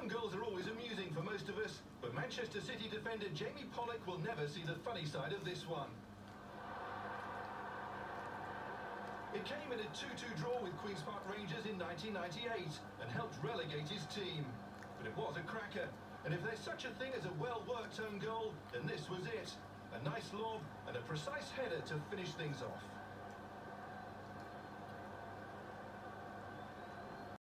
Own goals are always amusing for most of us, but Manchester City defender Jamie Pollock will never see the funny side of this one. It came in a 2-2 draw with Queen's Park Rangers in 1998 and helped relegate his team. But it was a cracker, and if there's such a thing as a well-worked own goal, then this was it. A nice lob and a precise header to finish things off.